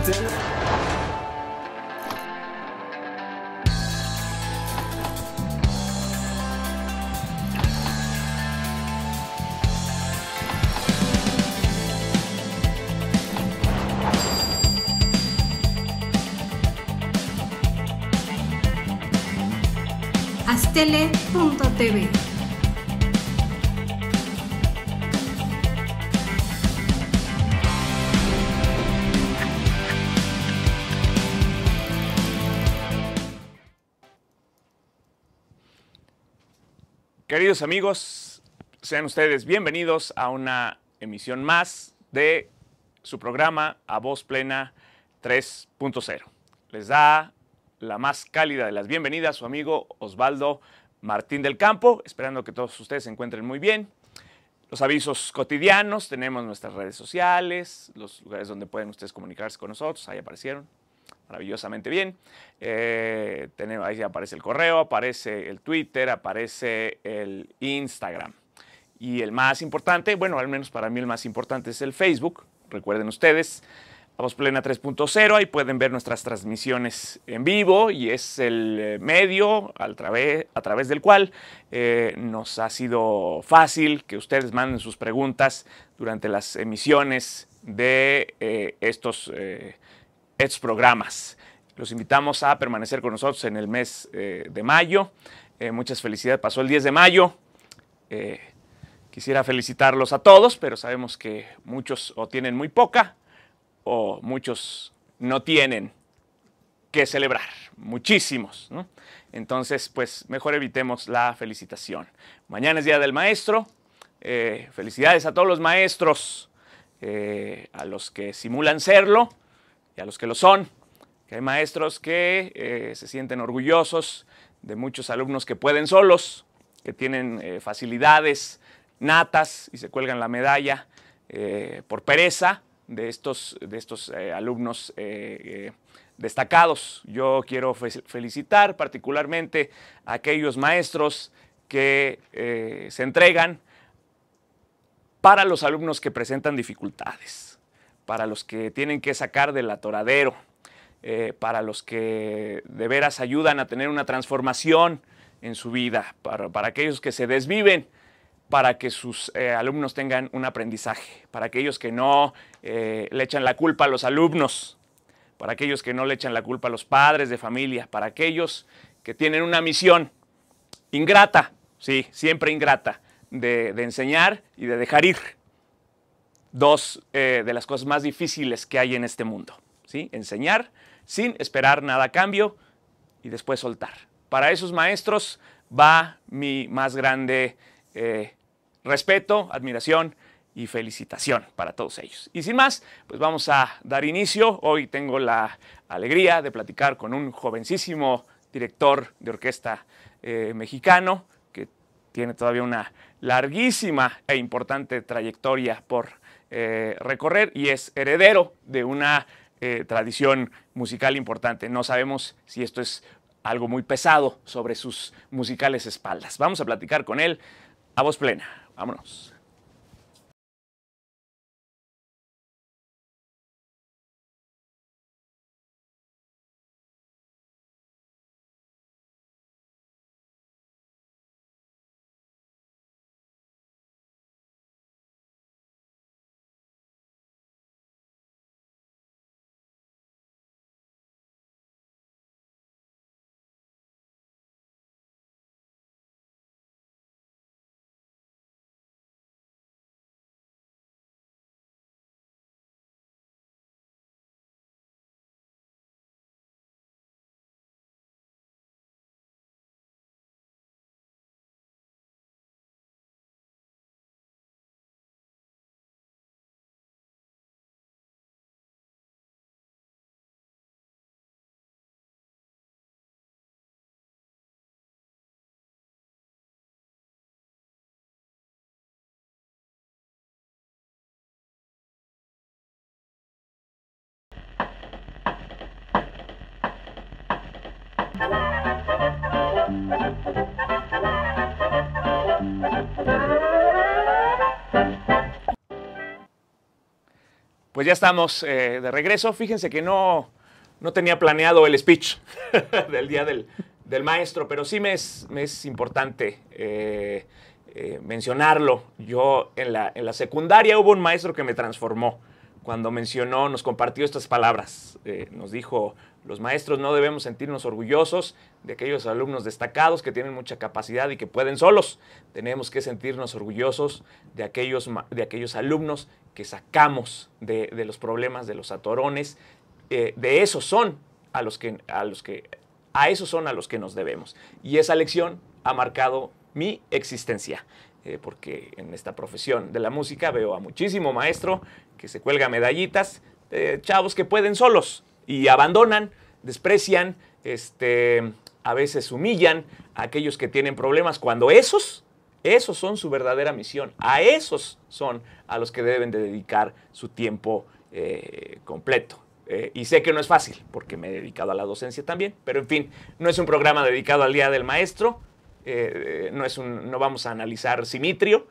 Astele.tv. Queridos amigos, sean ustedes bienvenidos a una emisión más de su programa A Voz Plena 3.0. Les da la más cálida de las bienvenidas su amigo Osvaldo Martín del Campo, esperando que todos ustedes se encuentren muy bien. Los avisos cotidianos, tenemos nuestras redes sociales, los lugares donde pueden ustedes comunicarse con nosotros, ahí aparecieron maravillosamente bien. Ahí aparece el correo, aparece el Twitter, aparece el Instagram. Y el más importante, bueno, al menos para mí el más importante es el Facebook. Recuerden ustedes, A Voz Plena 3.0, ahí pueden ver nuestras transmisiones en vivo y es el medio a través del cual nos ha sido fácil que ustedes manden sus preguntas durante las emisiones de estos programas. Los invitamos a permanecer con nosotros en el mes de mayo. Muchas felicidades, pasó el 10 de mayo. Quisiera felicitarlos a todos, pero sabemos que muchos o tienen muy poca o muchos no tienen que celebrar, muchísimos, ¿no? Entonces, pues mejor evitemos la felicitación. Mañana es Día del Maestro. Felicidades a todos los maestros, a los que simulan serlo y a los que lo son. Que hay maestros que se sienten orgullosos de muchos alumnos que pueden solos, que tienen facilidades natas y se cuelgan la medalla por pereza de estos alumnos destacados. Yo quiero felicitar particularmente a aquellos maestros que se entregan para los alumnos que presentan dificultades, para los que tienen que sacar del atoradero, para los que de veras ayudan a tener una transformación en su vida, para aquellos que se desviven para que sus alumnos tengan un aprendizaje, para aquellos que no le echan la culpa a los alumnos, para aquellos que no le echan la culpa a los padres de familia, para aquellos que tienen una misión ingrata, sí, siempre ingrata, de enseñar y de dejar ir. Dos de las cosas más difíciles que hay en este mundo, ¿sí? Enseñar sin esperar nada a cambio y después soltar. Para esos maestros va mi más grande respeto, admiración y felicitación para todos ellos. Y sin más, pues vamos a dar inicio. Hoy tengo la alegría de platicar con un jovencísimo director de orquesta mexicano que tiene todavía una larguísima e importante trayectoria por recorrer y es heredero de una tradición musical importante. No sabemos si esto es algo muy pesado sobre sus musicales espaldas. Vamos a platicar con él a voz plena. Vámonos. Pues ya estamos de regreso. Fíjense que no tenía planeado el speech del Día del Maestro, pero sí me es importante mencionarlo. Yo en la secundaria hubo un maestro que me transformó. Cuando nos compartió estas palabras, nos dijo: los maestros no debemos sentirnos orgullosos de aquellos alumnos destacados que tienen mucha capacidad y que pueden solos. Tenemos que sentirnos orgullosos de aquellos alumnos que sacamos de los problemas, de los atorones. De esos son a esos son a los que nos debemos. Y esa lección ha marcado mi existencia. Porque en esta profesión de la música veo a muchísimo maestro que se cuelga medallitas, chavos que pueden solos y abandonan, desprecian, a veces humillan a aquellos que tienen problemas, cuando esos son su verdadera misión. A esos son a los que deben de dedicar su tiempo completo. Y sé que no es fácil, porque me he dedicado a la docencia también, pero en fin, no es un programa dedicado al Día del Maestro. No vamos a analizar Simitrio,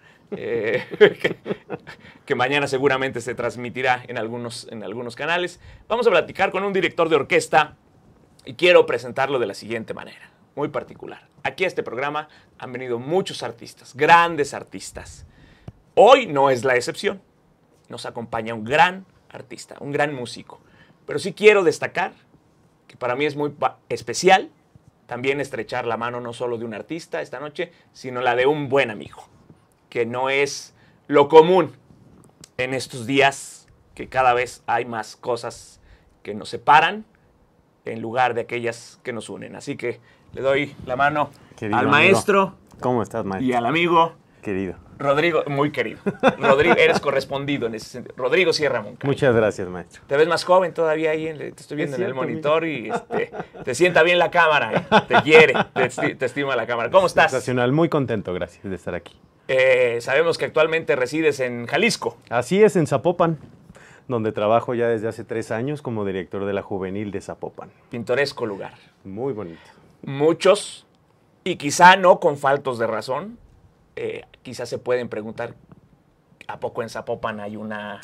que mañana seguramente se transmitirá en algunos canales. Vamos a platicar con un director de orquesta y quiero presentarlo de la siguiente manera, muy particular. Aquí a este programa han venido muchos artistas, grandes artistas. Hoy no es la excepción. Nos acompaña un gran artista, un gran músico. Pero sí quiero destacar que para mí es muy especial también estrechar la mano no solo de un artista esta noche, sino la de un buen amigo, que no es lo común en estos días, que cada vez hay más cosas que nos separan en lugar de aquellas que nos unen. Así que le doy la mano al maestro. Amigo. ¿Cómo estás, maestro? Y al amigo. Querido. Rodrigo, muy querido. Rodrigo, eres correspondido en ese sentido. Rodrigo Sierra Moncada. Muchas gracias, maestro. Te ves más joven todavía ahí, te estoy viendo en el monitor y te sienta bien la cámara, te quiere, te estima la cámara. ¿Cómo estás? Sensacional, muy contento, gracias de estar aquí. Sabemos que actualmente resides en Jalisco. Así es, en Zapopan, donde trabajo ya desde hace 3 años como director de la Juvenil de Zapopan. Pintoresco lugar. Muy bonito. Muchos, y quizá no con faltos de razón, quizás se pueden preguntar, ¿a poco en Zapopan hay una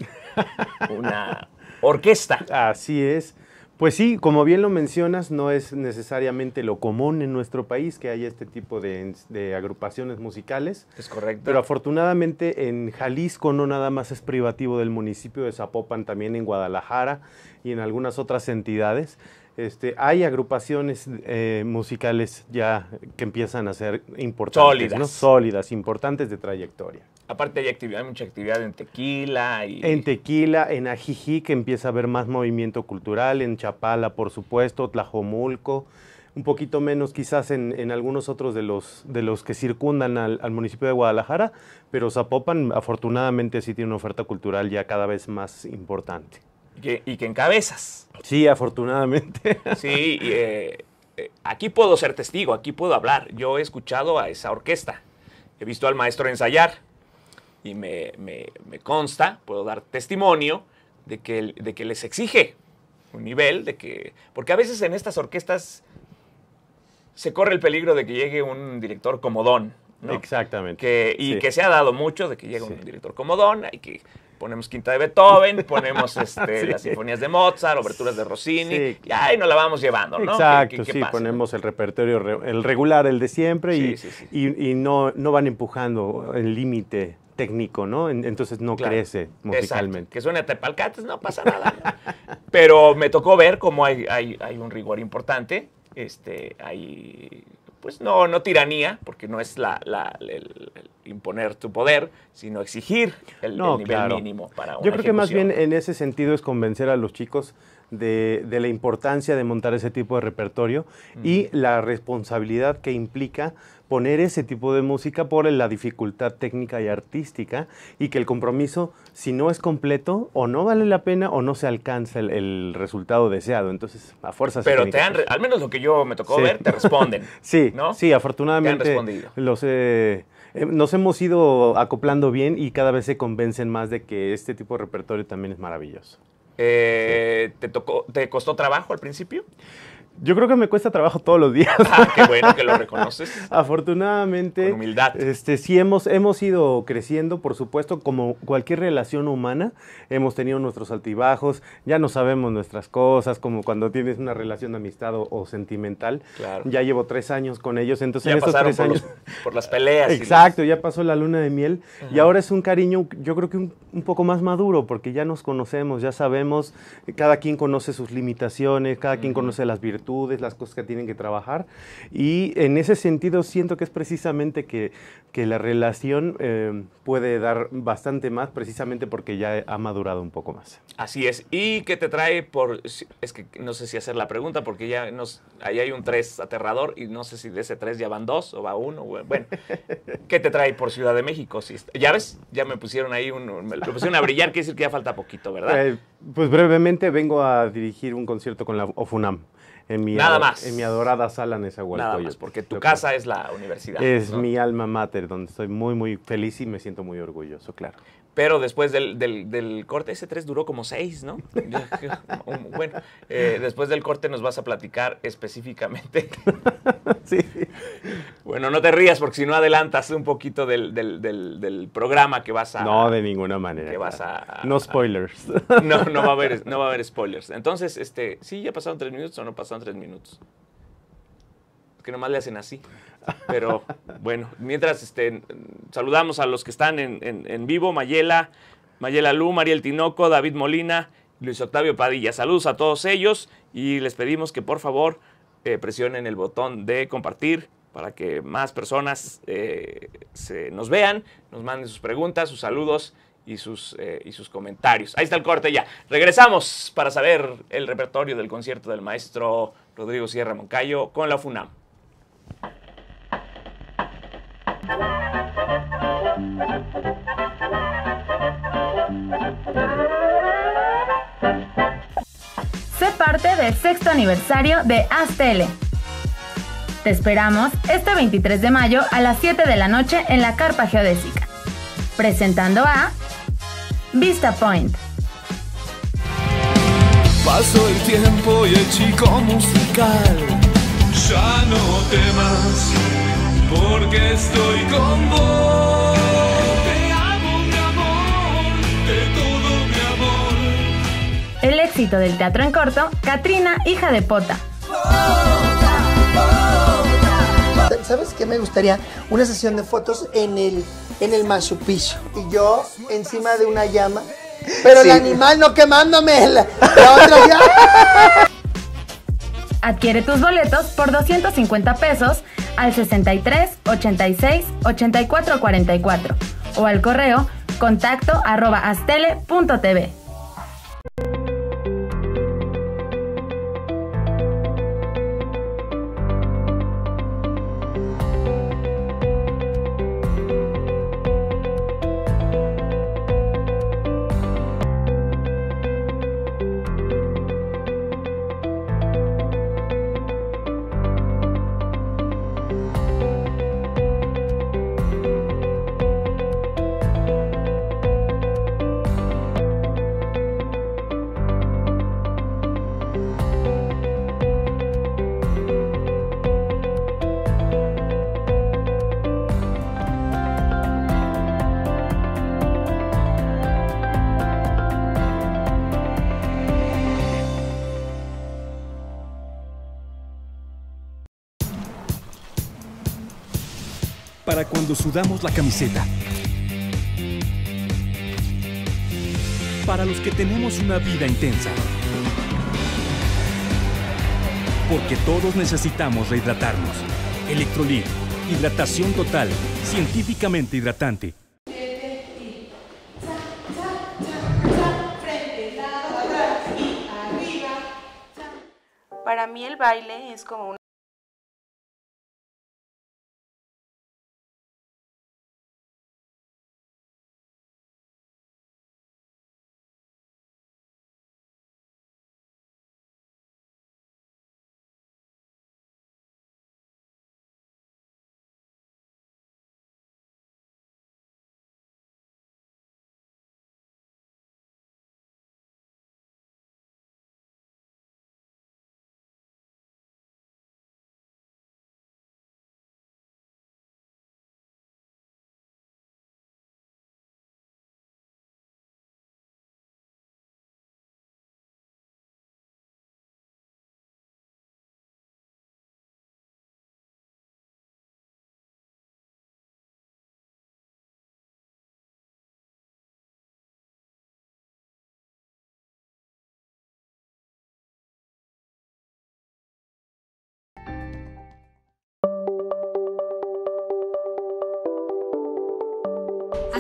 orquesta? Así es. Pues sí, como bien lo mencionas, no es necesariamente lo común en nuestro país que haya este tipo de agrupaciones musicales. Es correcto. Pero afortunadamente en Jalisco no nada más es privativo del municipio de Zapopan, también en Guadalajara y en algunas otras entidades. Hay agrupaciones musicales ya que empiezan a ser importantes, sólidas, ¿no? Sólidas, importantes de trayectoria. Aparte hay mucha actividad en Tequila. En Tequila, en Ajijic empieza a haber más movimiento cultural, en Chapala, por supuesto, Tlajomulco, un poquito menos quizás en algunos otros de los que circundan al municipio de Guadalajara, pero Zapopan afortunadamente sí tiene una oferta cultural ya cada vez más importante. Y que encabezas. Sí, afortunadamente. Sí, aquí puedo ser testigo, aquí puedo hablar. Yo he escuchado a esa orquesta, he visto al maestro ensayar y me consta, puedo dar testimonio de que les exige un nivel, porque a veces en estas orquestas se corre el peligro de que llegue un director comodón, ¿no? Exactamente. Que se ha dado mucho de que llegue un director comodón, hay que... Ponemos Quinta de Beethoven, ponemos las sinfonías de Mozart, oberturas de Rossini, y ahí nos la vamos llevando, ¿no? Exacto, ¿Qué sí, pasa? ponemos el repertorio, el regular, el de siempre, y no van empujando el límite técnico, ¿no? Entonces no crece musicalmente. Exacto. Que suene a Tepalcates, no pasa nada. Pero me tocó ver cómo hay un rigor importante, hay... Pues no tiranía, porque no es el imponer tu poder, sino exigir el nivel mínimo para una Yo creo que más ejecución. bien en ese sentido es convencer a los chicos de la importancia de montar ese tipo de repertorio y la responsabilidad que implica poner ese tipo de música por la dificultad técnica y artística, y que el compromiso, si no es completo, o no vale la pena o no se alcanza el resultado deseado. Entonces, a fuerzas... Pero al menos lo que yo me tocó ver, te responden. Sí, ¿no? Sí, afortunadamente nos hemos ido acoplando bien y cada vez se convencen más de que este tipo de repertorio también es maravilloso. ¿Te costó trabajo al principio? Yo creo que me cuesta trabajo todos los días. Ah, qué bueno que lo reconoces. Afortunadamente, Con humildad. Sí hemos ido creciendo, por supuesto, como cualquier relación humana, hemos tenido nuestros altibajos, ya no sabemos nuestras cosas, como cuando tienes una relación de amistad o sentimental. Claro. Ya llevo 3 años con ellos, entonces Ya en estos pasaron 3 años... por las peleas. Exacto, ya pasó la luna de miel. Ajá. Y ahora es un cariño, yo creo que un poco más maduro, porque ya nos conocemos, ya sabemos, cada quien conoce sus limitaciones, cada quien conoce las virtudes, las cosas que tienen que trabajar. Y en ese sentido siento que es precisamente que la relación puede dar bastante más, precisamente porque ya ha madurado un poco más. Así es. ¿Y qué te trae es que no sé si hacer la pregunta, porque ahí hay un 3 aterrador y no sé si de ese 3 ya van 2 o va 1. Bueno, ¿qué te trae por Ciudad de México? Ya ves, ya me pusieron ahí lo pusieron a brillar, quiere decir que ya falta poquito, ¿verdad? Pues brevemente vengo a dirigir un concierto con la OFUNAM. Nada más. En mi adorada sala Nezahualcóyotl. Nada más, porque tu casa es la universidad. Es ¿no? mi alma mater, donde estoy muy, muy feliz y me siento muy orgulloso, claro. Pero después del corte, ese 3 duró como 6, ¿no? Bueno, después del corte nos vas a platicar específicamente. Sí. Bueno, no te rías porque si no adelantas un poquito del programa que vas a... No, de ninguna manera. Que vas claro. a No spoilers. No va a haber spoilers. Entonces, ¿sí ya pasaron 3 minutos o no pasaron 3 minutos? Que nomás le hacen así. Pero bueno, mientras saludamos a los que están en vivo, Mayela Lu, Mariel Tinoco, David Molina, Luis Octavio Padilla. Saludos a todos ellos y les pedimos que por favor presionen el botón de compartir para que más personas nos vean, nos manden sus preguntas, sus saludos y sus comentarios. Ahí está el corte ya. Regresamos para saber el repertorio del concierto del maestro Rodrigo Sierra Moncayo con la FUNAM. Sé parte del 6º aniversario de Haz-Tele. Te esperamos este 23 de mayo a las 7 de la noche en la Carpa Geodésica. Presentando a Vista Point. Pasó el tiempo y el chico musical. Ya no temas, porque estoy con vos. Te amo, mi amor, de todo mi amor. El éxito del teatro en corto, Catrina, hija de Pota. ¿Sabes qué me gustaría? Una sesión de fotos en el Machu Picchu. Y yo encima de una llama. Pero sí. El animal no quemándome. La otra ya. Adquiere tus boletos por 250 pesos al 63 86 84 44 o al correo contacto@aztele.tv. Para cuando sudamos la camiseta. Para los que tenemos una vida intensa. Porque todos necesitamos rehidratarnos. Electrolit, hidratación total, científicamente hidratante. Para mí el baile es como una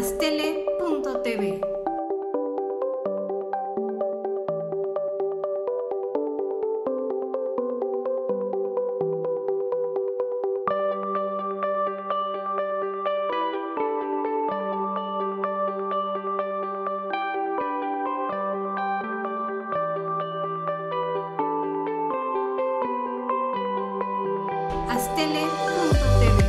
Astele.tv. Astele.tv.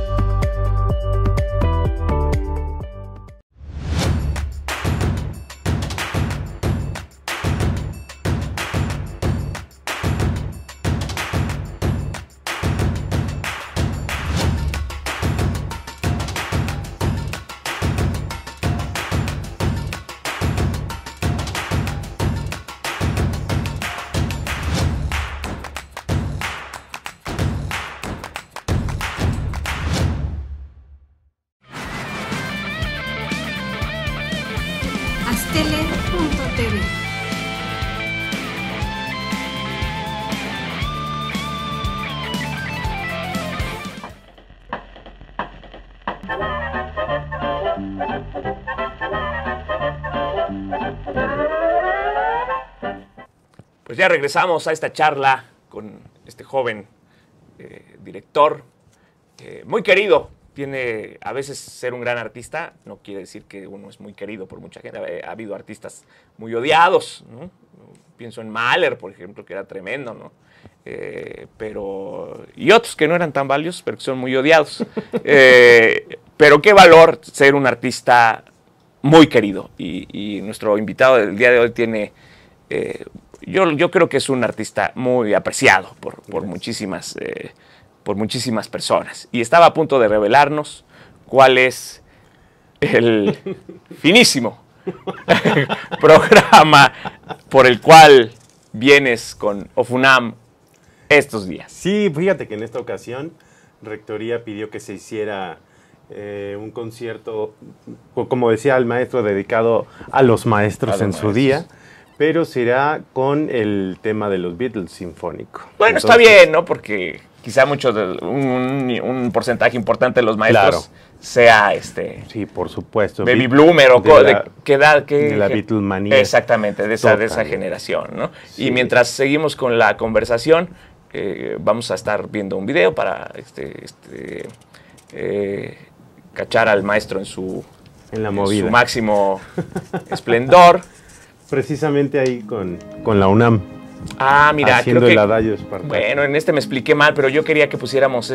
Astele.tv. Pues ya regresamos a esta charla con este joven director, muy querido. Tiene, a veces ser un gran artista no quiere decir que uno es muy querido por mucha gente. Ha habido artistas muy odiados, ¿no? Pienso en Mahler, por ejemplo, que era tremendo, ¿no? Y otros que no eran tan valiosos, pero que son muy odiados. Pero qué valor ser un artista muy querido. Y nuestro invitado del día de hoy tiene... yo creo que es un artista muy apreciado por muchísimas personas. Y estaba a punto de revelarnos cuál es el finísimo programa por el cual vienes con OFUNAM estos días. Sí, fíjate que en esta ocasión Rectoría pidió que se hiciera un concierto, como decía el maestro, dedicado a los maestros en su día, pero será con el tema de los Beatles sinfónico. Bueno, entonces, está bien, ¿no? Porque quizá un porcentaje importante de los maestros sea sí, por supuesto. Baby Bloomer o ¿qué edad? De la Beatlemanía. Exactamente, de esa generación, ¿no? Sí. Y mientras seguimos con la conversación, vamos a estar viendo un video para cachar al maestro en su máximo esplendor. Precisamente ahí con la UNAM. Ah, mira, haciendo creo que, el adagio espartano. Bueno, en me expliqué mal, pero yo quería que pusiéramos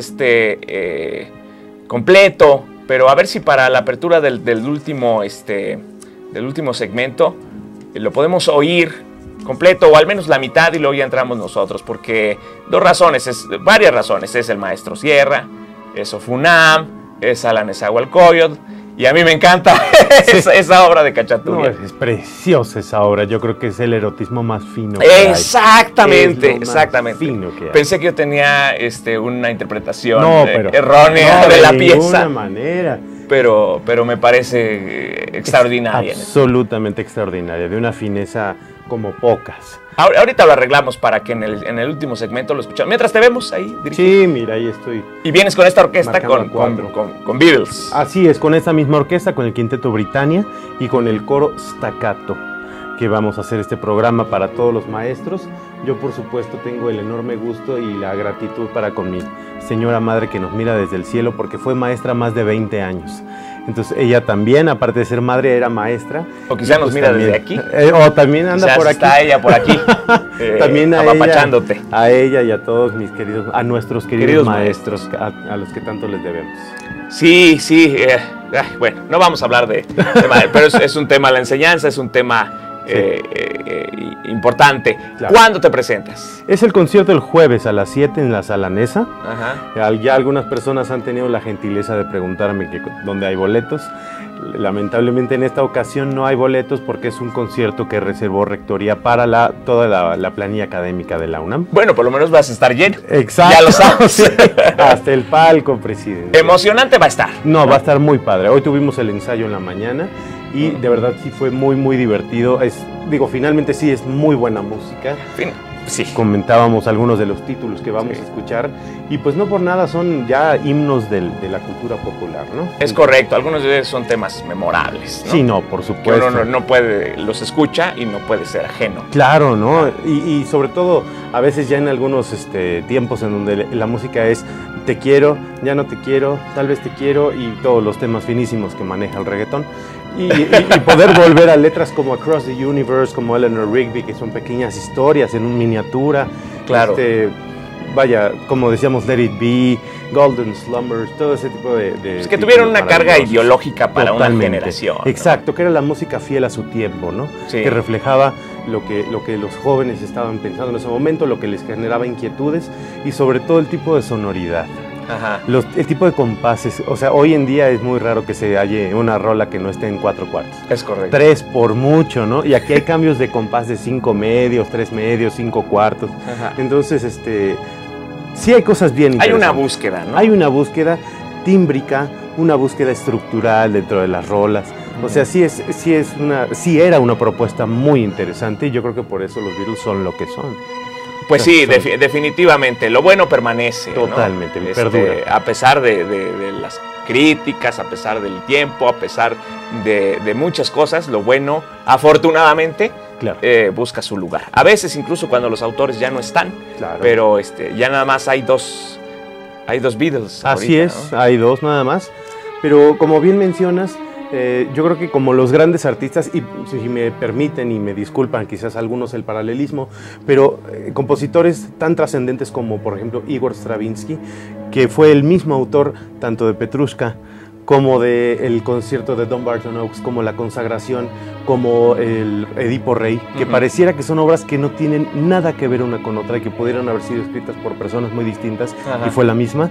completo, pero a ver si para la apertura del último segmento lo podemos oír completo, o al menos la mitad, y luego ya entramos nosotros, porque varias razones. Es el maestro Sierra, es OFUNAM, es Alan Nezahualcóyotl, y a mí me encanta esa obra de Cachaturian. No, es preciosa esa obra. Yo creo que es el erotismo más fino que exactamente, hay. Exactamente. Fino que hay. Pensé que yo tenía una interpretación pero errónea de la pieza. De ninguna manera. Pero me parece extraordinaria. Absolutamente extraordinaria, de una fineza como pocas. Ahorita lo arreglamos para que en el último segmento lo escuchamos. Mientras te vemos ahí, dirigido. Sí, mira, ahí estoy. Y vienes con esta orquesta con Beatles. Así es, con esta misma orquesta, con el Quinteto Britannia y con el coro Staccato, que vamos a hacer este programa para todos los maestros. Yo, por supuesto, tengo el enorme gusto y la gratitud para con mi señora madre, que nos mira desde el cielo, porque fue maestra más de 20 años. Entonces ella también, aparte de ser madre, era maestra. O quizá nos mira desde aquí. O también anda por aquí. Está ella por aquí. También apapachándote. A ella y a todos a nuestros queridos maestros, a los que tanto les debemos. Sí. Bueno, no vamos a hablar de madre, pero es un tema, la enseñanza es un tema importante. Claro. ¿Cuándo te presentas? Es el concierto el jueves a las 7 en la Sala Nesa. Ajá. Ya algunas personas han tenido la gentileza de preguntarme dónde hay boletos. Lamentablemente en esta ocasión no hay boletos porque es un concierto que reservó Rectoría para toda la planilla académica de la UNAM. Bueno, por lo menos vas a estar lleno. Exacto. Ya lo sabes. Sí, hasta el palco, presidente. Emocionante va a estar. No, va a estar muy padre. Hoy tuvimos el ensayo en la mañana y de verdad sí fue muy, muy divertido. Finalmente sí es muy buena música. Sí. Comentábamos algunos de los títulos que vamos Sí. a escuchar y pues no por nada son ya himnos de la cultura popular, ¿no? Es correcto, algunos de ellos son temas memorables, ¿no? Sí, no, por Que supuesto. uno no puede, los escucha y no puede ser ajeno. Claro, ¿no? Y sobre todo, a veces ya en algunos tiempos en donde la música es te quiero, ya no te quiero, tal vez te quiero y todos los temas finísimos que maneja el reggaetón. Y poder volver a letras como Across the Universe, como Eleanor Rigby, que son pequeñas historias en un miniatura. Claro. Vaya, como decíamos, Let It Be, Golden Slumbers, todo ese tipo de Es que tuvieron una carga maravillosos. ideológica para una Totalmente. generación, ¿no? Exacto, que era la música fiel a su tiempo, ¿no? Sí. Que reflejaba lo que los jóvenes estaban pensando en ese momento, lo que les generaba inquietudes y sobre todo el tipo de sonoridad. Ajá. El tipo de compases, o sea, hoy en día es muy raro que se halle una rola que no esté en 4/4. Es correcto. 3 por mucho, ¿no? Y aquí hay cambios de compás de 5 medios, 3 medios, 5/4. Ajá. Entonces, sí hay cosas bien Hay interesantes. una búsqueda, ¿no? Hay una búsqueda tímbrica, una búsqueda estructural dentro de las rolas. O sea, sí era una propuesta muy interesante y yo creo que por eso los Beatles son lo que son. Pues sí, definitivamente. Lo bueno permanece, ¿no? Totalmente, perdura. A pesar de las críticas, a pesar del tiempo, a pesar de muchas cosas, lo bueno, afortunadamente, Claro. busca su lugar. A veces, incluso cuando los autores ya no están, Claro. pero ya nada más hay dos Beatles. Así ahorita, es, ¿no? hay 2 nada más. Pero como bien mencionas, yo creo que como los grandes artistas, y si me permiten y me disculpan quizás algunos el paralelismo, pero compositores tan trascendentes como por ejemplo Igor Stravinsky, que fue el mismo autor tanto de Petrushka como del concierto de Don Barton Oaks, como La Consagración, como el Edipo Rey, que pareciera que son obras que no tienen nada que ver una con otra y que pudieran haber sido escritas por personas muy distintas. Ajá. Y fue la misma.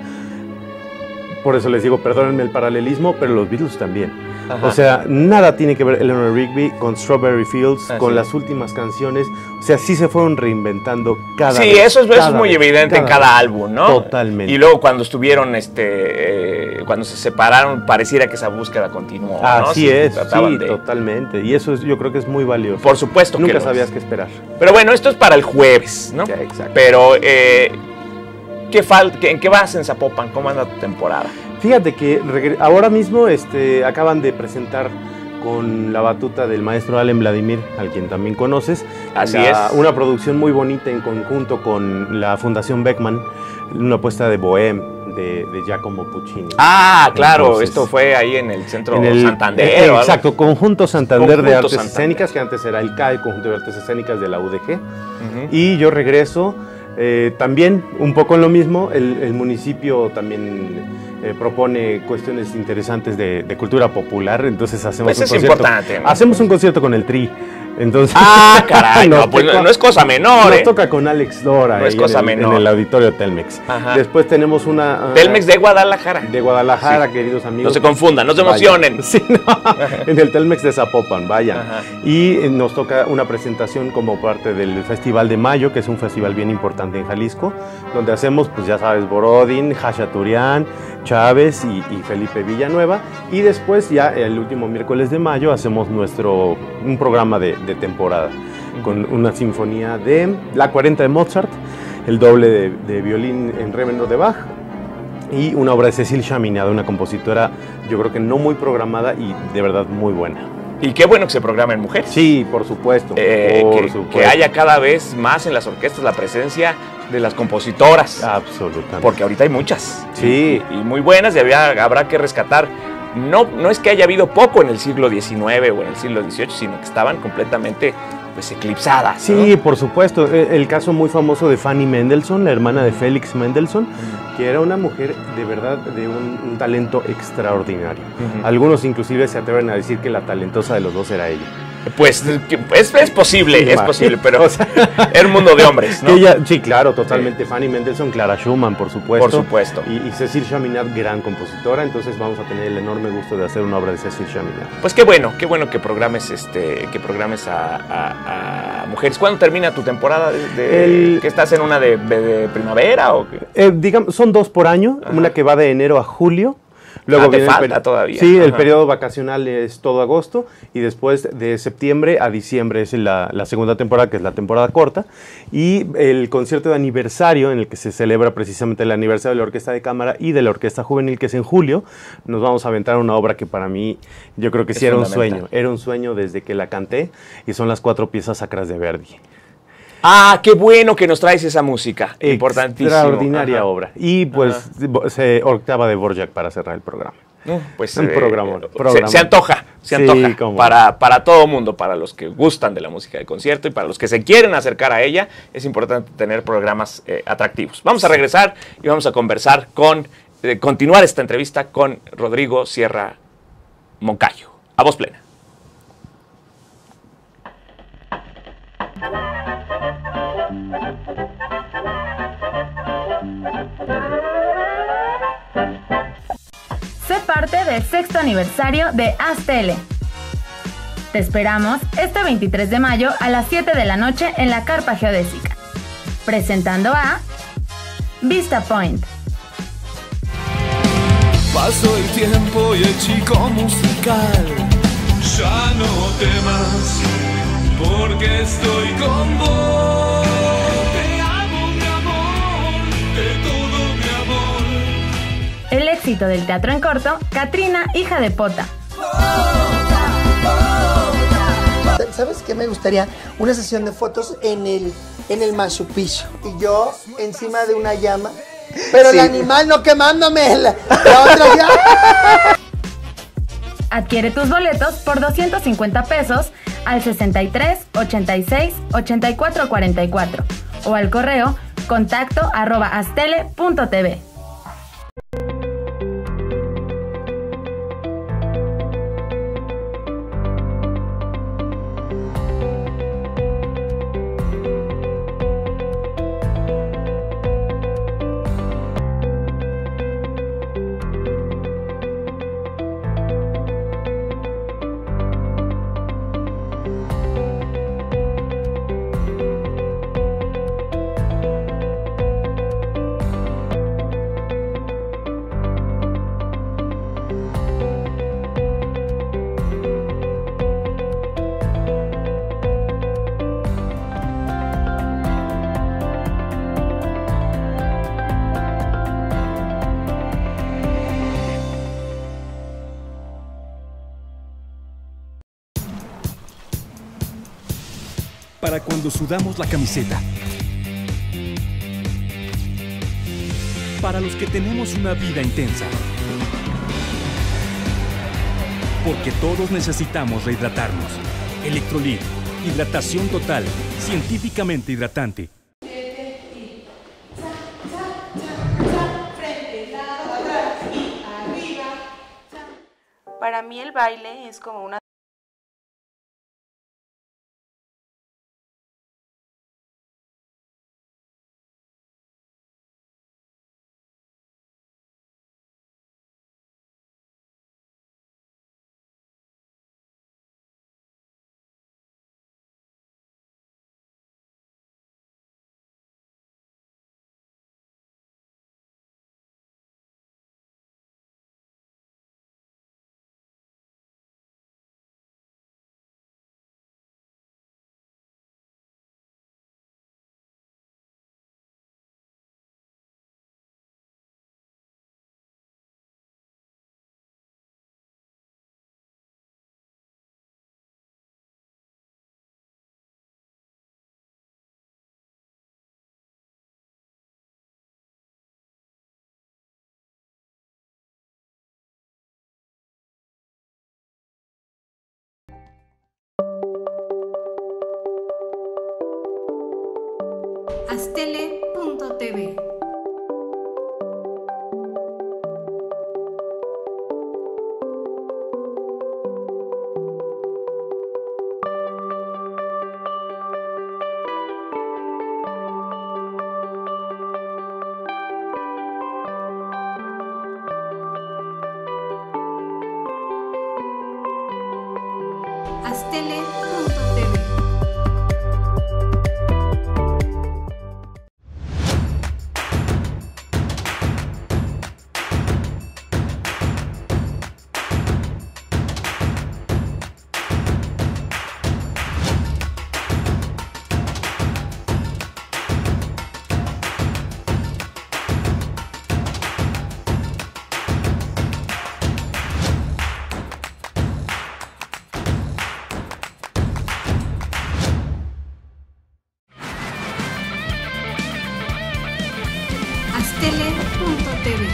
Por eso les digo, perdónenme el paralelismo, pero los Beatles también. Ajá. O sea, nada tiene que ver Eleanor Rigby con Strawberry Fields, Así con es. las últimas canciones. O sea, sí se fueron reinventando cada Sí, vez. eso es cada muy vez, evidente en cada vez. álbum, ¿no? Totalmente. Y luego cuando estuvieron, cuando se separaron, pareciera que esa búsqueda continuó, ¿no? Así Sí, es, trataban sí, de- totalmente. Y eso yo creo que es muy valioso. Por supuesto que Nunca lo sabías es. qué esperar. Pero bueno, esto es para el jueves, ¿no? Ya, exacto. Pero, ¿en qué vas en Zapopan? ¿Cómo anda tu temporada? Fíjate que ahora mismo acaban de presentar con la batuta del maestro Allen Vladimir, al quien también conoces. Así es. Una producción muy bonita en conjunto con la Fundación Beckman, una apuesta de Bohème de Giacomo Puccini. Ah, claro, Entonces, esto fue ahí en el centro en el Santander. ¿o algo? exacto, Conjunto Santander de Conjunto Artes Santander. Escénicas, que antes era el CAE, Conjunto de Artes Escénicas de la UDG. Ujú. Y yo regreso también un poco en lo mismo. El municipio también propone cuestiones interesantes de cultura popular, entonces hacemos Pues un es concierto. importante, ¿no? Hacemos un concierto con el Tri. Entonces, Ah, caray, no, nos pues tocó- no es cosa menor, Nos ¿eh? toca con Alex Lora No es ahí cosa en menor. el auditorio Telmex. Ajá. Después tenemos una Telmex de Guadalajara. de Guadalajara, Sí. queridos amigos. No se confundan, no se Vayan. emocionen. Sí, no, en el Telmex de Zapopan, vayan. Ajá. Y nos toca una presentación como parte del Festival de Mayo, que es un festival bien importante en Jalisco, donde hacemos, pues ya sabes, Borodin, Hachaturian, Chávez y Felipe Villanueva. Y después, ya el último miércoles de mayo, hacemos un programa de temporada, con una sinfonía de la 40 de Mozart, el doble de violín en re menor de Bach, y una obra de Cécile Chaminade, una compositora, yo creo que no muy programada y de verdad muy buena. Y qué bueno que se programen mujeres. Sí, por supuesto. Que haya cada vez más en las orquestas la presencia de las compositoras. Absolutamente. Porque ahorita hay muchas. Sí. Y muy buenas, y habrá que rescatar. No es que haya habido poco en el siglo XIX o en el siglo XVIII, sino que estaban completamente pues eclipsadas. Sí, ¿no? por supuesto. El caso muy famoso de Fanny Mendelssohn, la hermana de Félix Mendelssohn, que era una mujer de verdad de un talento extraordinario. Ujú. Algunos inclusive se atreven a decir que la talentosa de los dos era ella. Pues es posible, Sí, es posible, pero o sea, era un mundo de hombres, ¿no? que ella, sí, claro, totalmente. Fanny Mendelssohn, Clara Schumann, por supuesto. Por supuesto. Y Cécile Chaminade, gran compositora. Entonces vamos a tener el enorme gusto de hacer una obra de Cécile Chaminade. Pues qué bueno que programes a mujeres. ¿Cuándo termina tu temporada? ¿Que estás en una de primavera o qué? Digamos, son 2 por año, Ajá. una que va de enero a julio. Luego te viene falta todavía. Sí, el Ajá. periodo vacacional es todo agosto y después de septiembre a diciembre es la segunda temporada, que es la temporada corta. Y el concierto de aniversario, en el que se celebra precisamente el aniversario de la Orquesta de Cámara y de la Orquesta Juvenil, que es en julio, nos vamos a aventar una obra que para mí, yo creo que sí era un sueño. Era un sueño desde que la canté, y son las 4 piezas sacras de Verdi. Ah, qué bueno que nos traes esa música. Importantísimo. Extraordinaria Ajá. obra. Y pues octava de Dvorak para cerrar el programa. Pues, un programa. Se antoja, se Sí, antoja cómo. para todo mundo, para los que gustan de la música de concierto y para los que se quieren acercar a ella, es importante tener programas atractivos. Vamos a regresar y vamos a conversar continuar esta entrevista con Rodrigo Sierra Moncayo. A voz plena. Sé parte del 6º aniversario de Haz.tl. Te esperamos este 23 de mayo a las 7 de la noche en la Carpa Geodésica. Presentando a Vista Point. Pasó el tiempo y el chico musical ya no temas, porque estoy con vos. Te amo, mi amor, de todo mi amor. El éxito del teatro en corto, Katrina, hija de Pota. ¿Sabes qué me gustaría? Una sesión de fotos en el Machu Picchu. Y yo encima de una llama. Pero el animal no quemándome. La otra ya. Adquiere tus boletos por 250 pesos al 63 86 84 44 o al correo contacto@aztele.tv. Para cuando sudamos la camiseta. Para los que tenemos una vida intensa. Porque todos necesitamos rehidratarnos. Electrolit, hidratación total, científicamente hidratante. Para mí el baile es como una Aztele.tv. Aztele.tv. Astele.tv.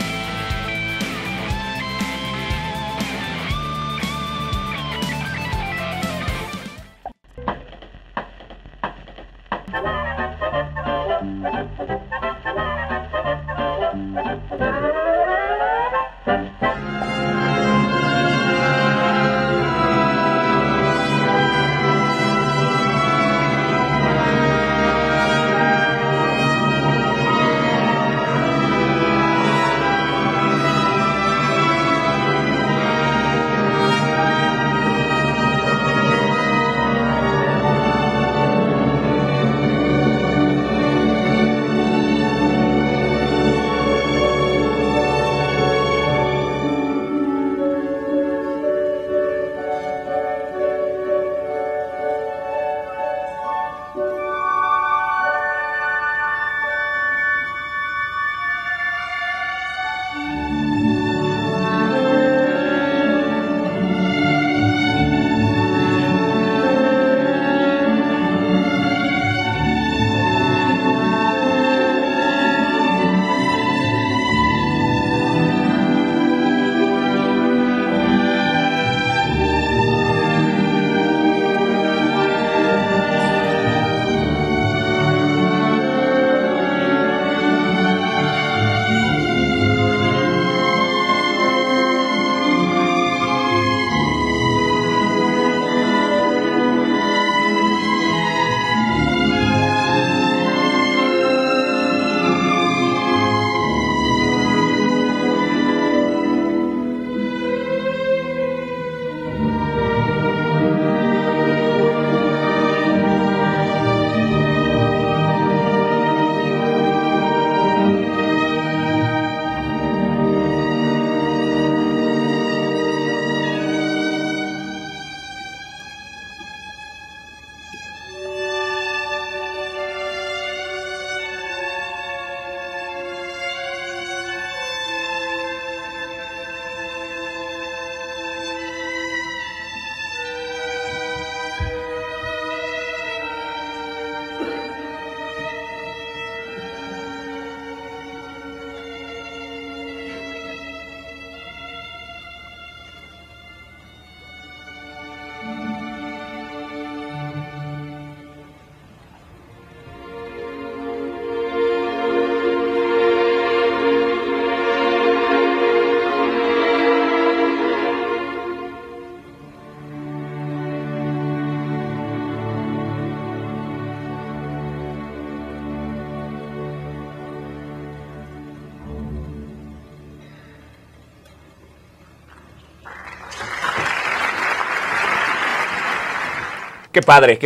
Qué padre,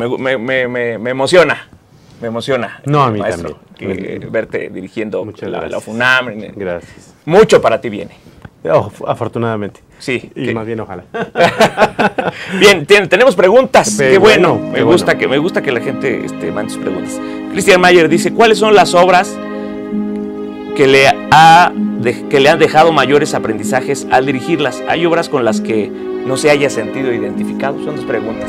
me emociona. Me emociona. No, a mí maestro, también. Verte dirigiendo la gracias. FUNAM. Gracias. Mucho para ti viene. Oh, afortunadamente. Sí. Y más bien ojalá. Bien, tenemos preguntas. Qué bueno. Me gusta bueno. que la gente mande sus preguntas. Cristian Mayer dice, ¿cuáles son las obras que le han dejado mayores aprendizajes al dirigirlas? ¿Hay obras con las que no se haya sentido identificado? Son dos preguntas.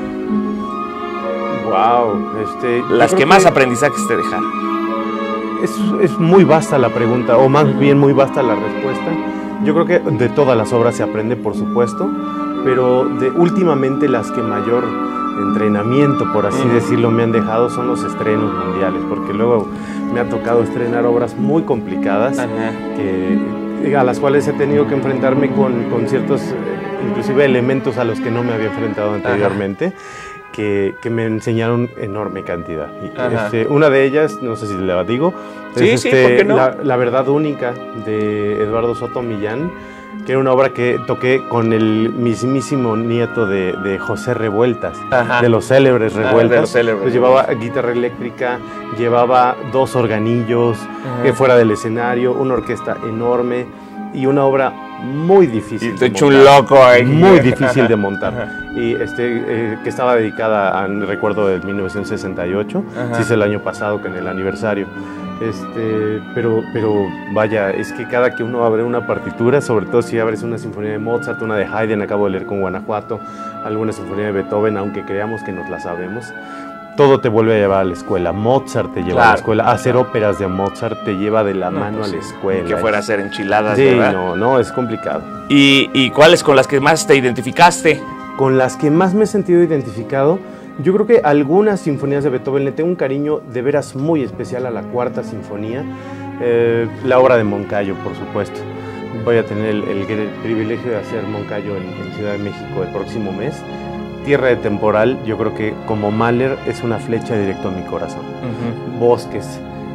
Wow. Las que más aprendizajes te dejaron. Es muy vasta la pregunta, o más bien muy vasta la respuesta. Yo creo que de todas las obras se aprende, por supuesto, pero últimamente las que mayor entrenamiento, por así decirlo, me han dejado son los estrenos mundiales, porque luego me ha tocado estrenar obras muy complicadas, a las cuales he tenido que enfrentarme con ciertos, inclusive elementos a los que no me había enfrentado anteriormente. Que me enseñaron enorme cantidad. Una de ellas, no sé si la digo, es ¿por qué no? La verdad única de Eduardo Soto Millán, que era una obra que toqué con el mismísimo nieto de José Revueltas, de los célebres Revueltas. Pues llevaba guitarra eléctrica, llevaba 2 organillos fuera del escenario, una orquesta enorme y una obra muy difícil. Te echó un loco ahí. Muy difícil de montar. Y que estaba dedicada recuerdo del 1968, sí es el año pasado, que en el aniversario. Pero vaya, es que cada que uno abre una partitura, sobre todo si abres una sinfonía de Mozart, una de Haydn, acabo de leer con Guanajuato, alguna sinfonía de Beethoven, aunque creamos que nos la sabemos, todo te vuelve a llevar a la escuela. Mozart te lleva a la escuela. Hacer óperas de Mozart te lleva de la mano a la escuela. Que fuera a hacer enchiladas, sí, ¿verdad? no, es complicado. ¿Y cuáles con las que más te identificaste? Con las que más me he sentido identificado, yo creo que algunas sinfonías de Beethoven, le tengo un cariño de veras muy especial a la Cuarta Sinfonía, la obra de Moncayo, por supuesto. Voy a tener el privilegio de hacer Moncayo en Ciudad de México el próximo mes. Tierra de Temporal, yo creo que como Mahler es una flecha directo a mi corazón. Bosques,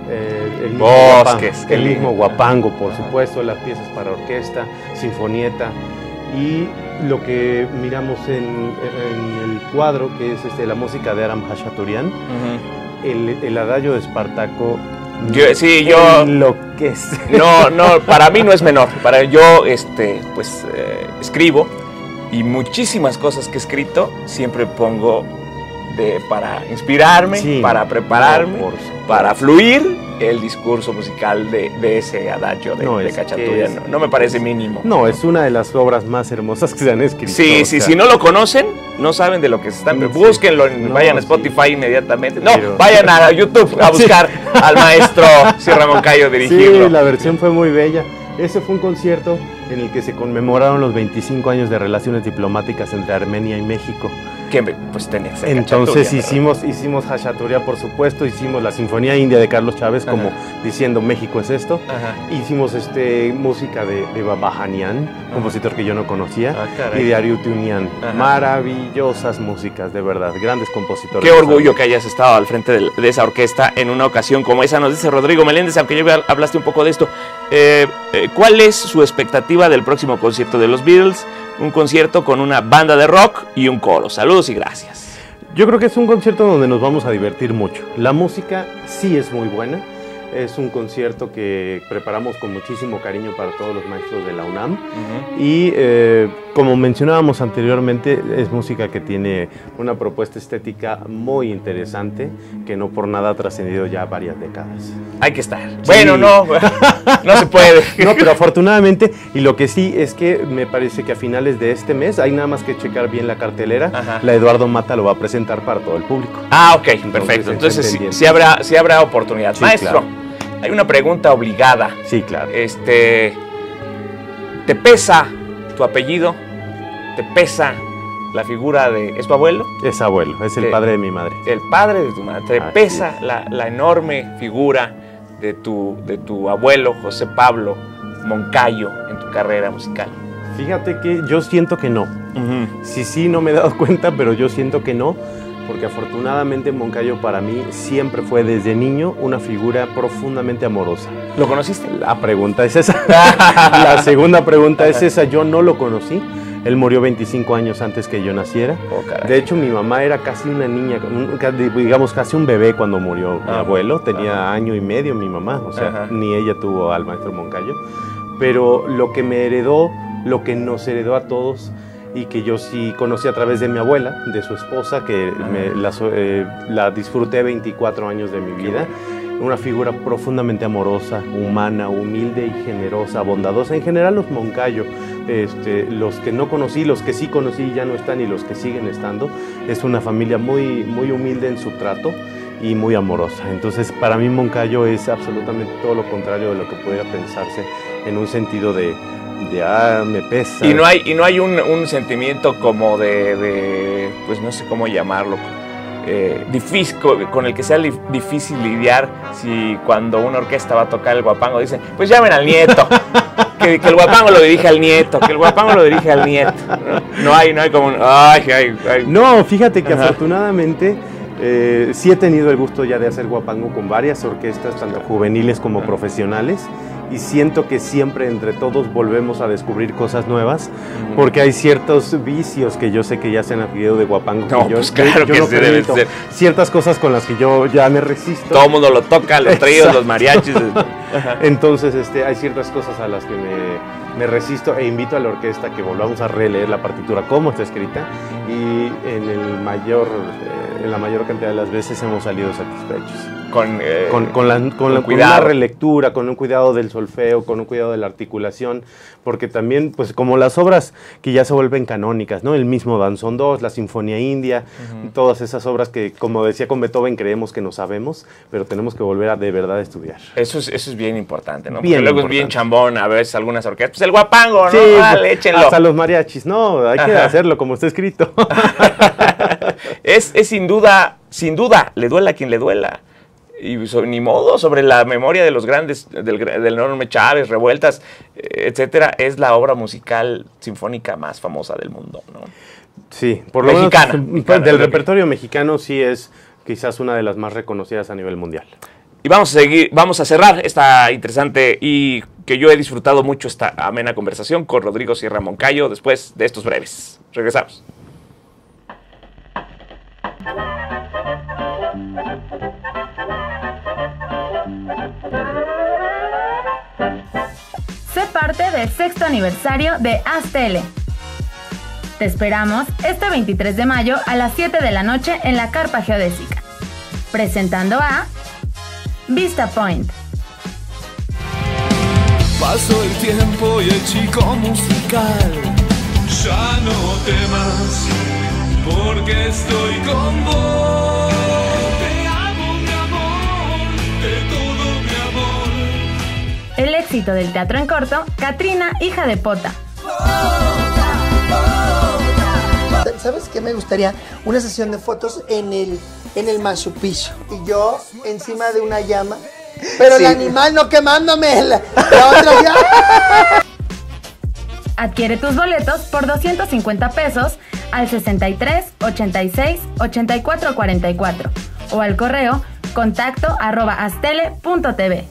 el mismo Guapango, por supuesto, las piezas para orquesta, sinfonieta. Y lo que miramos en el cuadro, que es la música de Aram Khachaturian, el adagio de Espartaco, enloquece. No, para mí no es menor. Yo escribo, y muchísimas cosas que he escrito siempre pongo para inspirarme, para prepararme, para fluir el discurso musical de ese adagio de Khachaturian. No me parece mínimo. No, es una de las obras más hermosas que se han escrito. Sí, si no lo conocen, no saben de lo que se están. Búsquenlo, vayan a Spotify inmediatamente. Vayan a YouTube a buscar al maestro Sierra Moncayo dirigirlo. Sí, la versión fue muy bella. Ese fue un concierto en el que se conmemoraron los 25 años de relaciones diplomáticas entre Armenia y México. Que pues tenía que ser Entonces hicimos Khachaturian, por supuesto, hicimos la Sinfonía India de Carlos Chávez, como diciendo México es esto. Hicimos música de Babajanian, compositor que yo no conocía, y de Ariutunian. Maravillosas músicas, de verdad, grandes compositores. Qué orgullo que hayas estado al frente de esa orquesta en una ocasión como esa. Nos dice Rodrigo Meléndez, aunque ya hablaste un poco de esto, ¿cuál es su expectativa del próximo concierto de los Beatles? Un concierto con una banda de rock y un coro. Saludos y gracias. Yo creo que es un concierto donde nos vamos a divertir mucho. La música sí es muy buena. Es un concierto que preparamos con muchísimo cariño para todos los maestros de la UNAM. Y como mencionábamos anteriormente, es música que tiene una propuesta estética muy interesante, que no por nada ha trascendido ya varias décadas. Hay que estar. Sí. Bueno, no se puede. No, pero afortunadamente, y lo que sí es que me parece que a finales de este mes, hay nada más que checar bien la cartelera, la Eduardo Mata lo va a presentar para todo el público. Ok, perfecto. Entonces sí habrá oportunidad. Sí, maestro, claro. Hay una pregunta obligada. Sí, claro. ¿Te pesa tu apellido? ¿Te pesa la figura de... ¿Es tu abuelo? Es abuelo, es el padre de mi madre. El padre de tu madre. ¿Te pesa la enorme figura de tu abuelo, José Pablo Moncayo, en tu carrera musical? Fíjate que yo siento que no. Sí, no me he dado cuenta, pero yo siento que no. Porque afortunadamente Moncayo para mí siempre fue desde niño una figura profundamente amorosa. ¿Lo conociste? La pregunta es esa. La segunda pregunta es esa. Yo no lo conocí. Él murió 25 años antes que yo naciera. De hecho, mi mamá era casi una niña, digamos casi un bebé cuando murió mi abuelo. Tenía año y medio mi mamá, o sea, ni ella tuvo al maestro Moncayo. Pero lo que me heredó, lo que nos heredó a todos, y que yo sí conocí a través de mi abuela, de su esposa, que la disfruté 24 años de mi vida. Una figura profundamente amorosa, humana, humilde y generosa, bondadosa. En general los Moncayo, los que no conocí, los que sí conocí ya no están y los que siguen estando, es una familia muy, muy humilde en su trato y muy amorosa. Entonces para mí Moncayo es absolutamente todo lo contrario de lo que pudiera pensarse en un sentido de me pesa. Y no hay un sentimiento como de pues no sé cómo llamarlo, difícil, con el que sea difícil lidiar si cuando una orquesta va a tocar el guapango dicen, pues llamen al nieto, que el guapango lo dirige al nieto, No hay como un... No, fíjate que afortunadamente sí he tenido el gusto ya de hacer guapango con varias orquestas, tanto juveniles como profesionales. Y siento que siempre entre todos volvemos a descubrir cosas nuevas, porque hay ciertos vicios que yo sé que ya se han adquirido de guapango. Pues claro que sí debe ser. Ciertas cosas con las que yo ya me resisto. Todo el mundo lo toca, los tríos, los mariachis. Entonces hay ciertas cosas a las que me resisto e invito a la orquesta que volvamos a releer la partitura como está escrita, y en la mayor cantidad de las veces hemos salido satisfechos. con una cuidado. relectura, con un cuidado del solfeo, con un cuidado de la articulación, porque también, pues como las obras que ya se vuelven canónicas, ¿no? El mismo Danzón 2, la Sinfonía India, todas esas obras que, como decía con Beethoven, creemos que no sabemos, pero tenemos que volver a de verdad estudiar. Eso es bien importante, ¿no? Bien Porque luego importante. es bien chambón a veces algunas orquestas. Pues el guapango, ¿no? Sí, Vale, échenlo. hasta los mariachis, no, hay que hacerlo como está escrito. Es sin duda, le duela a quien le duela. Y ni modo, sobre la memoria de los grandes, del enorme Chávez, Revueltas, etcétera, es la obra musical sinfónica más famosa del mundo, ¿no? Sí, por lo Mexicana, menos mexicana, del es lo que- repertorio mexicano sí es quizás una de las más reconocidas a nivel mundial. Y vamos a cerrar esta interesante y que yo he disfrutado mucho esta amena conversación con Rodrigo Sierra Moncayo después de estos breves. Regresamos. Sé parte del 6º aniversario de Haz-Tele. Te esperamos este 23 de mayo a las 7 de la noche en la Carpa Geodésica, presentando a Vista Point. Pasó el tiempo y el chico musical ya no temas, porque estoy con vos. Te amo, mi amor, de todo mi amor. El éxito del teatro en corto, Catrina, hija de Pota. ¿Sabes qué me gustaría? Una sesión de fotos en el Machu Picchu. Y yo encima de una llama. Pero el animal no quemándome. La otra ya. Adquiere tus boletos por 250 pesos al 63 86 84 44 o al correo contacto@astele.tv.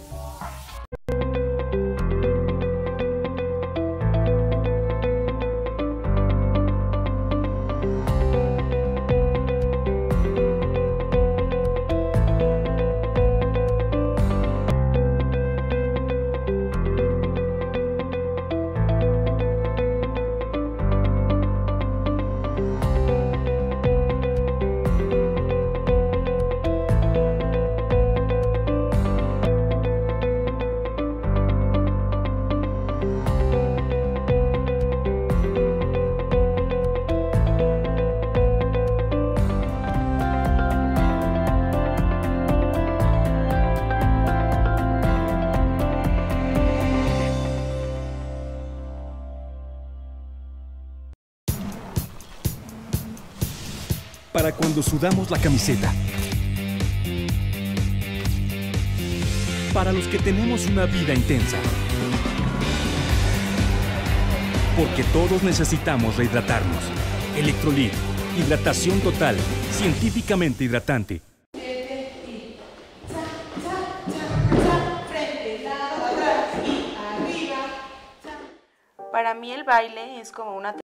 Para cuando sudamos la camiseta. Para los que tenemos una vida intensa. Porque todos necesitamos rehidratarnos. Electrolit, hidratación total, científicamente hidratante. Para mí el baile es como una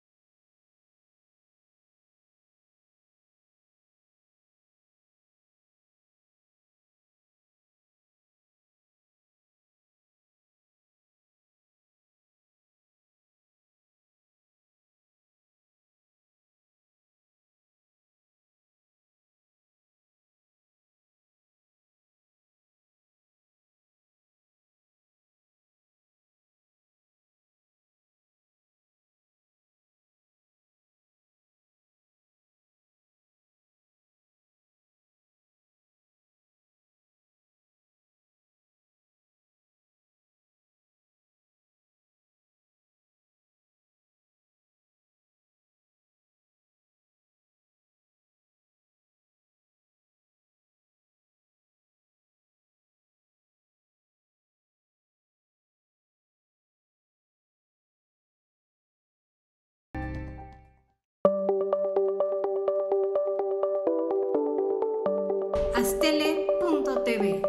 Astele.tv.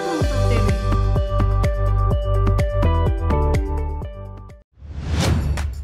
Astele.tv.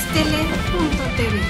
Astele.tv.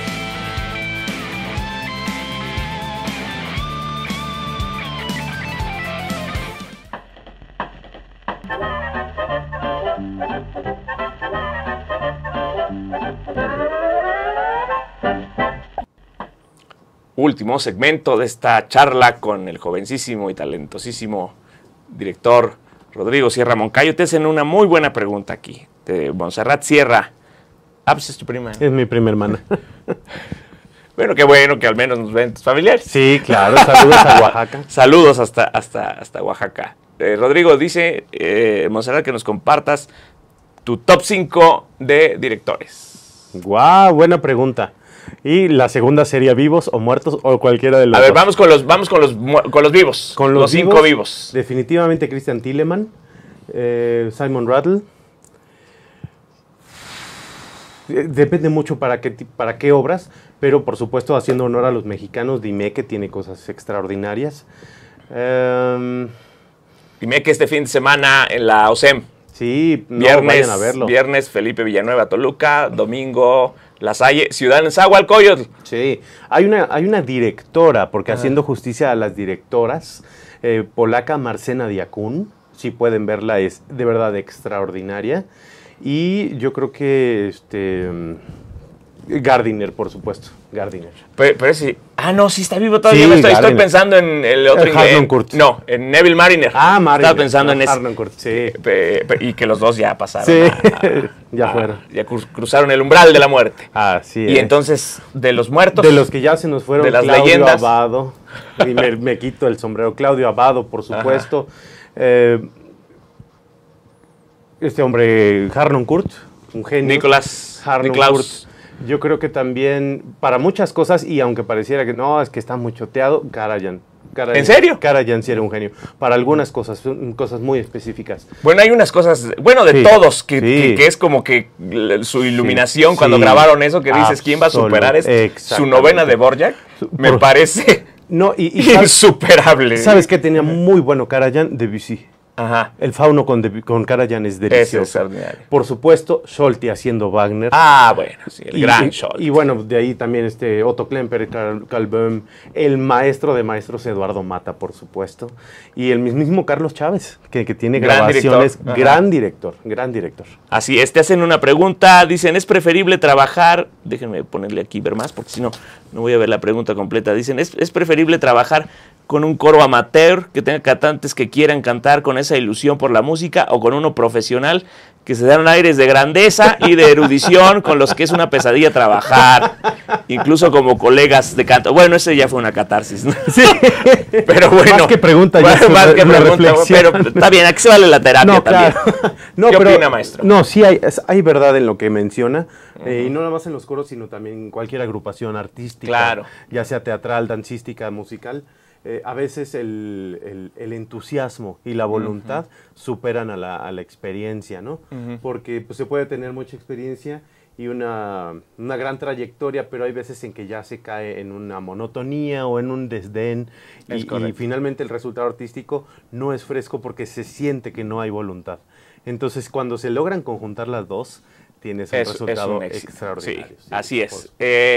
Último segmento de esta charla con el jovencísimo y talentosísimo director Rodrigo Sierra Moncayo. Te hacen una muy buena pregunta aquí, de Montserrat Sierra. Ah, pues es tu prima. Es mi prima hermana. Bueno que al menos nos ven tus familiares. Sí, claro. Saludos a Oaxaca. Saludos hasta Oaxaca. Rodrigo dice, Montserrat, que nos compartas tu top 5 de directores. Guau, buena pregunta. Y la segunda sería vivos o muertos o cualquiera de los A ver, dos. vamos con los vivos. Con los 5 vivos. Definitivamente Christian Thielemann, Simon Rattle. Depende mucho para qué obras, pero por supuesto haciendo honor a los mexicanos, Dime, que tiene cosas extraordinarias. Dime que este fin de semana en la OSEM. Sí, no, Viernes, vayan a verlo. Viernes Felipe Villanueva, Toluca. Domingo La Salle, Ciudad Nezahualcóyotl. Sí, hay una directora, porque haciendo justicia a las directoras, polaca Marcena Diakun, si pueden verla, es de verdad extraordinaria. Y yo creo que Gardiner, por supuesto, Gardiner. Pero sí. Ah, no, sí está vivo todavía. Sí, estoy pensando en el otro inglés. Harnoncourt. No, en Neville Mariner. Ah, Mariner. Estaba pensando en ese. Harnoncourt, sí. Y que los dos ya pasaron. Sí, ya fueron. Ya cruzaron el umbral de la muerte. Así Y entonces, de los muertos. De los que ya se nos fueron, de las Claudio leyendas. Abbado. Y me quito el sombrero. Claudio Abbado, por supuesto. Este hombre, Harnoncourt, un genio. Nicolás Harnoncourt. Niklaus. Yo creo que también, para muchas cosas, y aunque pareciera que no, es que está muy choteado, Karajan. ¿En serio? Karajan sí era un genio. Para algunas cosas, son cosas muy específicas. Bueno, hay unas cosas, bueno, de Sí, todos, sí. que es como que su iluminación Sí, cuando sí. grabaron eso, que dices, ¿quién va a superar esto? Su Exactamente. novena de Borjak, me Por- parece No, y insuperable. ¿sabes qué tenía muy bueno Karajan? Debussy. Ajá. El fauno con Karajan es Es delicioso. extraordinario. Por supuesto, Scholti haciendo Wagner. Ah, bueno, sí, el gran shot. Y bueno, de ahí también Otto Klemperer, Carl Böhm, el maestro de maestros Eduardo Mata, por supuesto. Y el mismísimo Carlos Chávez, que tiene Gran grabaciones. director. Ajá. Gran director. Así es, te hacen una pregunta, dicen, ¿es preferible trabajar? Déjenme ponerle aquí ver más, porque si no, no voy a ver la pregunta completa. Dicen, ¿es preferible trabajar con un coro amateur que tenga cantantes que quieran cantar con esa ilusión por la música, o con uno profesional que se dan aires de grandeza y de erudición con los que es una pesadilla trabajar, incluso como colegas de canto? Bueno, ese ya fue una catarsis, ¿no? Sí. Pero bueno. Más que pregunta, ya es más que una pregunta, reflexión. pero está bien, aquí se vale la terapia No, también. claro. No, ¿Qué pero, opina, maestro? No, sí hay verdad en lo que menciona, y no nada más en los coros, sino también en cualquier agrupación artística, Claro. ya sea teatral, dancística, musical. A veces el entusiasmo y la voluntad superan a la experiencia, ¿no? Porque pues, se puede tener mucha experiencia y una gran trayectoria, pero hay veces en que ya se cae en una monotonía o en un desdén, y finalmente el resultado artístico no es fresco porque se siente que no hay voluntad. Entonces, cuando se logran conjuntar las dos, tienes un resultado extraordinario. Sí, Sí, así es.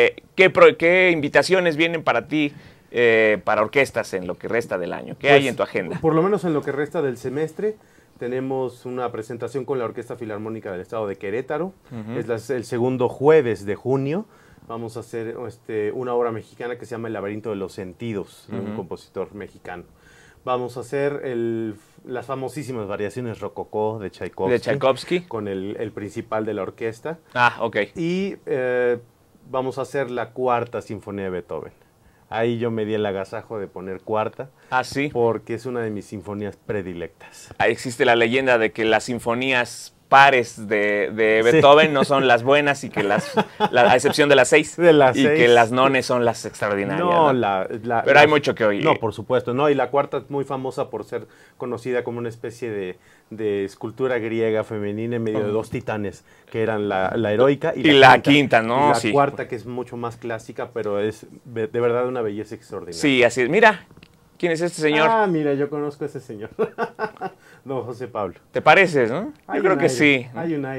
¿Qué invitaciones vienen para ti, para orquestas en lo que resta del año? ¿Qué hay en tu agenda? Por lo menos en lo que resta del semestre, tenemos una presentación con la Orquesta Filarmónica del Estado de Querétaro. Es el segundo jueves de junio. Vamos a hacer una obra mexicana que se llama El laberinto de los sentidos, de un compositor mexicano. Vamos a hacer las famosísimas variaciones rococó de Tchaikovsky. ¿De Tchaikovsky? Con el principal de la orquesta. Ah, ok. Y vamos a hacer la cuarta sinfonía de Beethoven. Ahí yo me di el agasajo de poner cuarta. Ah, sí. Porque es una de mis sinfonías predilectas. Ahí existe la leyenda de que las sinfonías pares de Beethoven no son las buenas, y que a excepción de las 6, y que las nones son las extraordinarias. No, pero hay mucho que oír. No, por supuesto, no, y la cuarta es muy famosa por ser conocida como una especie de escultura griega femenina en medio de dos titanes, que eran la heroica y la quinta, ¿no? Y la Sí. cuarta, que es mucho más clásica, pero es de verdad una belleza extraordinaria. Sí, así es. Mira, ¿quién es este señor? Ah, mira, yo conozco a ese señor. Don José Pablo. ¿Te pareces, no? Yo creo que sí. Hay un aire.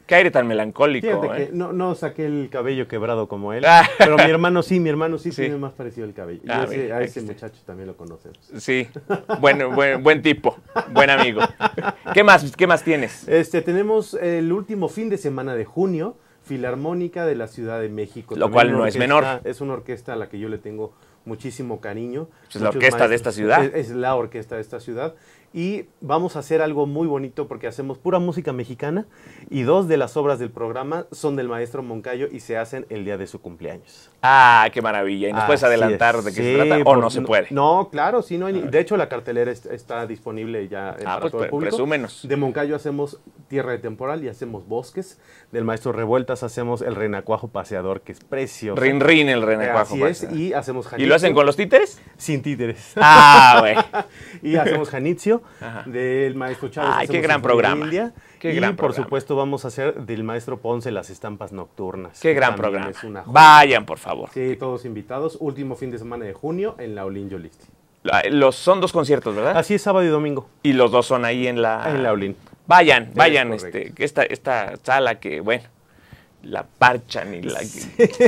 Qué aire tan melancólico. Fíjate que no saqué el cabello quebrado como él, Ah. pero mi hermano sí tiene más parecido el cabello. Ah, Y mira, a ese aquí está. muchacho también lo conocemos. Sí, buen tipo, buen amigo. ¿Qué más tienes? Tenemos el último fin de semana de junio, Filarmónica de la Ciudad de México. Lo También cual una no es menor. Es una orquesta a la que yo le tengo muchísimo cariño. Es la Muchos orquesta de esta ciudad. Es la orquesta de esta ciudad. Y vamos a hacer algo muy bonito porque hacemos pura música mexicana y 2 de las obras del programa son del maestro Moncayo y se hacen el día de su cumpleaños. Ah, qué maravilla. ¿Y nos puedes Así adelantar es. de qué Sí, se trata o no se puede? No, claro, sí, no hay de hecho, la cartelera está disponible ya para pues todo el público. presúmenos. De Moncayo hacemos Tierra de Temporal y hacemos Bosques. Del maestro Revueltas hacemos El Renacuajo Paseador, que es precioso. Rin, el renacuajo. Así es, y hacemos ¿Y lo hacen con los títeres? Sin títeres. Ah, güey. Y hacemos Janitzio, Ajá. del maestro Chávez. Ay, qué hacemos gran Sinfonía programa. India, Qué y gran por programa. supuesto vamos a hacer del maestro Ponce Las Estampas Nocturnas. Qué que gran también programa. es una joya. Vayan, por favor. Sí, todos invitados. Último fin de semana de junio en la Olin Yolisti. Son 2 conciertos, ¿verdad? Así es, sábado y domingo. Y los 2 son ahí en la Olin. Vayan, correcto. esta sala que, bueno, la parchan y la... Sí,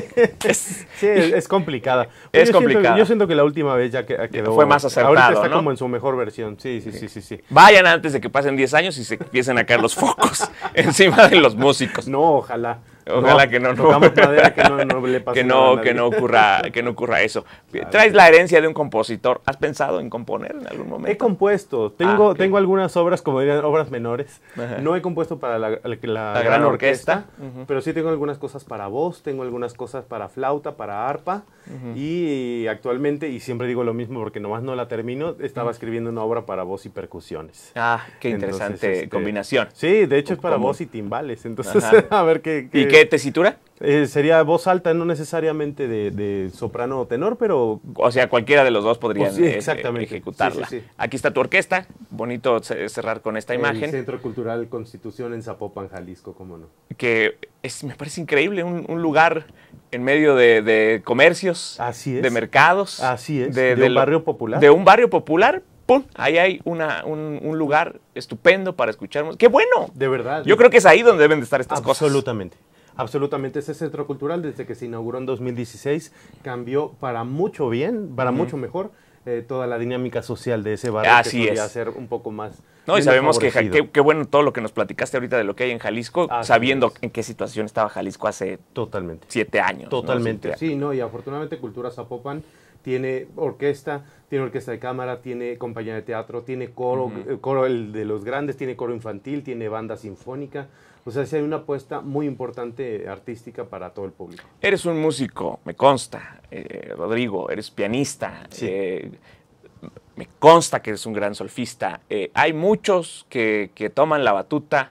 es complicada. Pero Es yo complicada. Siento, yo siento que la última vez ya quedó... Fue más acertado, Ahorita está ¿no? como en su mejor versión. Sí. Vayan antes de que pasen 10 años y se empiecen a caer los focos encima de los músicos. No, ojalá. Ojalá que no. Tocamos madera, que no le pase nada a nadie. que no ocurra eso. Traes la herencia de un compositor. ¿Has pensado en componer en algún momento? He compuesto. Tengo algunas obras, como dirían, obras menores. Ajá. No he compuesto para la gran orquesta. Pero sí tengo algunas cosas para voz, tengo algunas cosas para flauta, para arpa. Y actualmente, y siempre digo lo mismo porque nomás no la termino, estaba escribiendo una obra para voz y percusiones. Ah, qué interesante Entonces, combinación. Sí, de hecho es para ¿Cómo? voz y timbales. Entonces, Ajá. a ver qué... ¿Y qué tesitura? Sería voz alta, no necesariamente de soprano o tenor, pero... O sea, cualquiera de los dos podrían Pues sí, exactamente. ejecutarla. Sí. Aquí está tu orquesta. Bonito cerrar con esta El imagen. Centro Cultural Constitución en Zapopan, Jalisco, cómo no. Que me parece increíble, un lugar en medio de comercios, Así es. de mercados. Así es, de un barrio popular. De un barrio popular, ¡pum! Ahí hay un lugar estupendo para escuchar música. ¡Qué bueno! De verdad. Yo creo que es ahí donde deben de estar estas cosas. Absolutamente. Ese centro cultural, desde que se inauguró en 2016, cambió para mucho bien, para mucho mejor, toda la dinámica social de ese barrio. Así que solía es. ser un poco más... No, y menos sabemos que favorecido. qué bueno todo lo que nos platicaste ahorita de lo que hay en Jalisco, Así sabiendo es. en qué situación estaba Jalisco hace Totalmente. 7 años. ¿no? Totalmente, 7 años. sí, no, y afortunadamente Cultura Zapopan tiene orquesta de cámara, tiene compañía de teatro, tiene coro, coro el de los grandes, tiene coro infantil, tiene banda sinfónica. O sea, sí hay una apuesta muy importante artística para todo el público. Eres un músico, me consta, Rodrigo, eres pianista. Sí. Me consta que eres un gran solfista. Hay muchos que toman la batuta,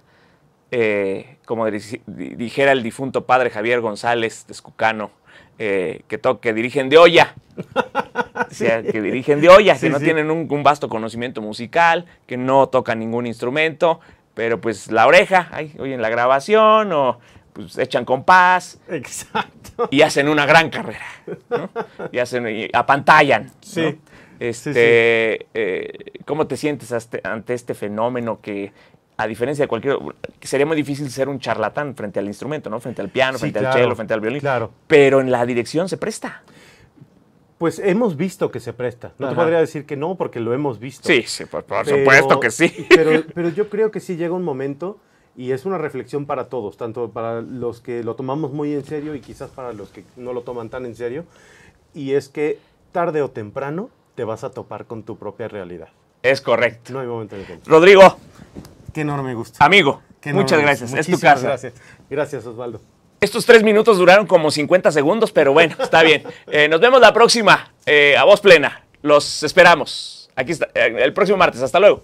como dijera el difunto padre Javier González de Escucano, que dirigen de olla. O sea, que dirigen de olla, que no tienen un vasto conocimiento musical, que no tocan ningún instrumento, pero pues la oreja, ahí oyen la grabación o pues echan compás. Exacto. Y hacen una gran carrera, ¿no? Y apantallan, ¿no? Sí. ¿Cómo te sientes ante este fenómeno que, a diferencia de que sería muy difícil ser un charlatán frente al instrumento, ¿no? Frente al piano, frente al cello, frente al violín. Claro. Pero en la dirección se presta. Pues hemos visto que se presta. No te podría decir que no, porque lo hemos visto. Sí, por supuesto que sí. Pero yo creo que sí llega un momento, y es una reflexión para todos, tanto para los que lo tomamos muy en serio y quizás para los que no lo toman tan en serio, y es que tarde o temprano te vas a topar con tu propia realidad. Es correcto. No hay momento en el que... Rodrigo. Qué enorme gusto. Amigo, Qué muchas enorme gracias. gusto. Es tu Muchísimas casa. Gracias. Gracias, Osvaldo. Estos 3 minutos duraron como 50 segundos, pero bueno, está bien. Nos vemos la próxima, a voz plena. Los esperamos. Aquí está, el próximo martes. Hasta luego.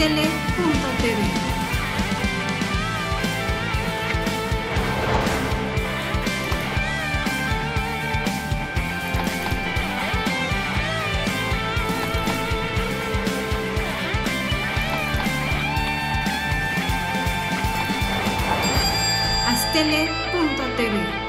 Astele.tv. Astele.tv.